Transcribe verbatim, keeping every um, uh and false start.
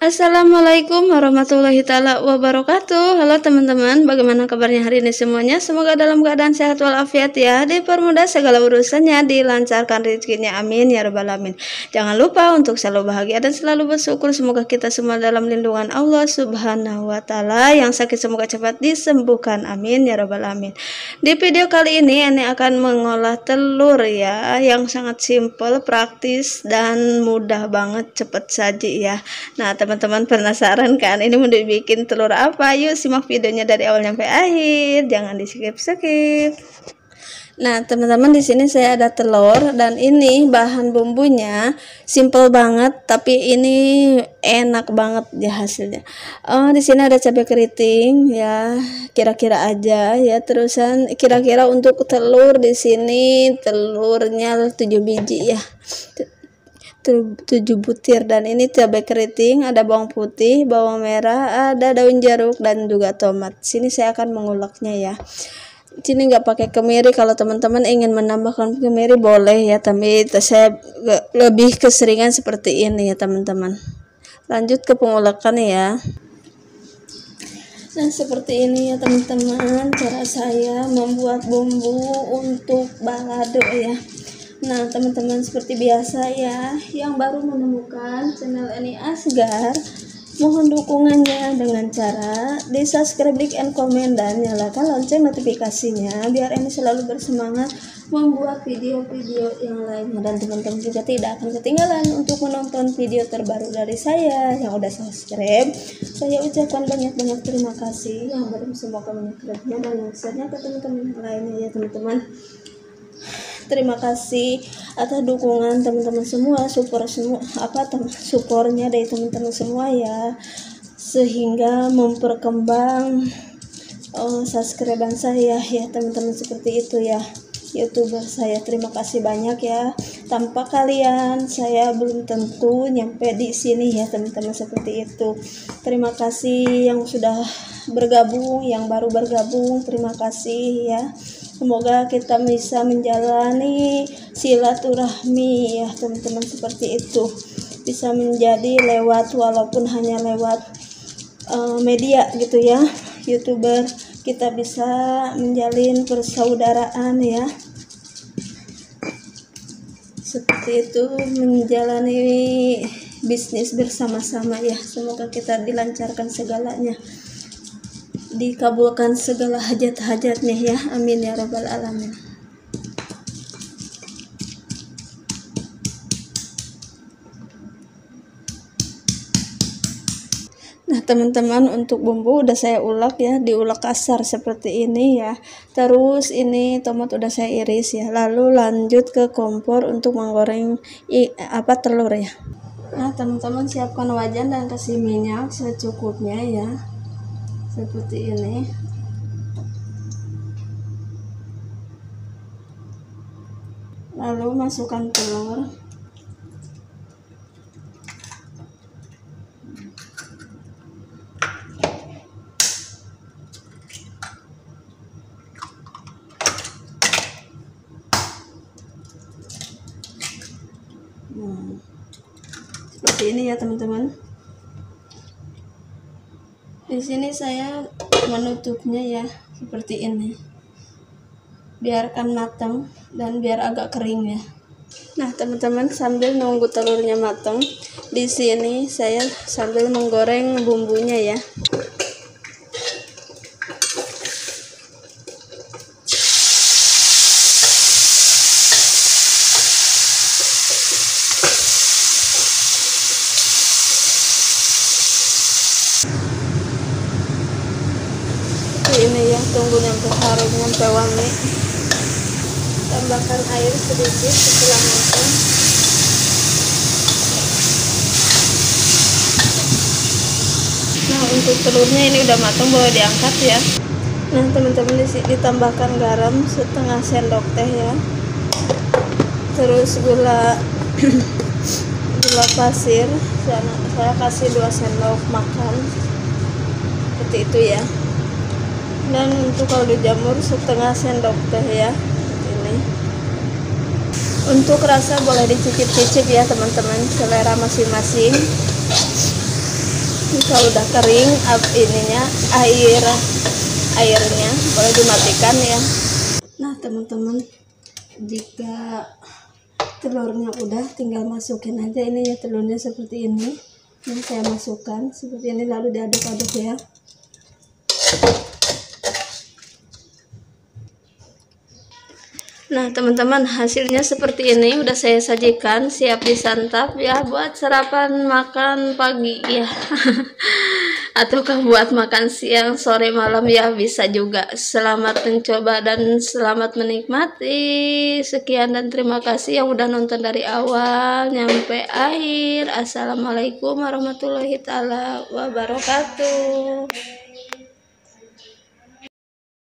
Assalamualaikum warahmatullahi taala wabarakatuh. Halo teman-teman, bagaimana kabarnya hari ini semuanya? Semoga dalam keadaan sehat walafiat ya, dipermudah segala urusannya, dilancarkan rezekinya, amin ya rabbal alamin. Jangan lupa untuk selalu bahagia dan selalu bersyukur. Semoga kita semua dalam lindungan Allah subhanahu wa ta'ala. Yang sakit semoga cepat disembuhkan, amin ya rabbal alamin. Di video kali ini Eni akan mengolah telur ya, yang sangat simple, praktis dan mudah banget, cepat saji ya. Nah teman-teman penasaran kan ini mau dibikin telur apa? Yuk simak videonya dari awal sampai akhir, jangan di skip skip. Nah teman-teman, di sini saya ada telur dan ini bahan bumbunya simple banget, tapi ini enak banget ya hasilnya. Oh, di sini ada cabai keriting ya, kira-kira aja ya. Terusan kira-kira untuk telur di sini telurnya tujuh biji ya, tujuh butir, dan ini cabai keriting, ada bawang putih, bawang merah, ada daun jeruk dan juga tomat. Sini saya akan menguleknya ya. Sini nggak pakai kemiri, kalau teman-teman ingin menambahkan kemiri boleh ya, tapi saya lebih keseringan seperti ini ya teman-teman. Lanjut ke pengulekan ya. Nah seperti ini ya teman-teman cara saya membuat bumbu untuk balado ya. Nah teman-teman, seperti biasa ya, yang baru menemukan channel Eni Asgar, mohon dukungannya dengan cara di subscribe, like, and comment, dan nyalakan lonceng notifikasinya biar Eni selalu bersemangat membuat video-video yang lainnya. Dan teman-teman juga tidak akan ketinggalan untuk menonton video terbaru dari saya yang udah subscribe. Saya ucapkan banyak-banyak terima kasih, yang belum semoga menyukripnya dan yang besarnya ke teman-teman yang lainnya ya teman-teman. Terima kasih atas dukungan teman-teman semua, support semua apa teman supportnya dari teman-teman semua ya, sehingga memperkembang oh, subscriber saya ya teman-teman, seperti itu ya YouTuber saya. Terima kasih banyak ya, tanpa kalian saya belum tentu nyampe di sini ya teman-teman, seperti itu. Terima kasih yang sudah bergabung, yang baru bergabung, terima kasih ya. Semoga kita bisa menjalani silaturahmi ya teman-teman, seperti itu. Bisa menjadi lewat, walaupun hanya lewat uh, media gitu ya, YouTuber, kita bisa menjalin persaudaraan ya. Seperti itu, menjalani bisnis bersama-sama ya. Semoga kita dilancarkan segalanya, dikabulkan segala hajat-hajatnya ya, amin ya rabbal alamin. Nah teman-teman, untuk bumbu udah saya ulek ya, diulek kasar seperti ini ya. Terus ini tomat udah saya iris ya, lalu lanjut ke kompor untuk menggoreng i, apa telur ya. Nah teman-teman, siapkan wajan dan kasih minyak secukupnya ya, seperti ini. Lalu masukkan telur. Nah, seperti ini ya teman-teman. Di sini saya menutupnya ya seperti ini, biarkan matang dan biar agak kering ya. Nah teman-teman, sambil nunggu telurnya matang, di sini saya sambil menggoreng bumbunya ya. Ini ya, tunggu sampai harum, sampai wangi. Tambahkan air sedikit setelah matang. Nah untuk telurnya ini udah matang, boleh diangkat ya. Nah teman-teman, ditambahkan garam setengah sendok teh ya, terus gula gula pasir saya, saya kasih dua sendok makan, seperti itu ya. Dan untuk kaldu jamur setengah sendok teh ya. Ini untuk rasa boleh dicicip-cicip ya teman-teman, selera masing-masing. Kalau udah kering ab ininya air airnya boleh dimatikan ya. Nah teman-teman, jika telurnya udah, tinggal masukin aja ini ya, telurnya seperti ini. Ini saya masukkan seperti ini, lalu diaduk-aduk ya. Nah teman-teman, hasilnya seperti ini, udah saya sajikan, siap disantap ya, buat sarapan makan pagi ya. Ataukah buat makan siang, sore, malam ya, bisa juga. Selamat mencoba dan selamat menikmati. Sekian dan terima kasih yang udah nonton dari awal nyampe akhir. Assalamualaikum warahmatullahi taala wabarakatuh.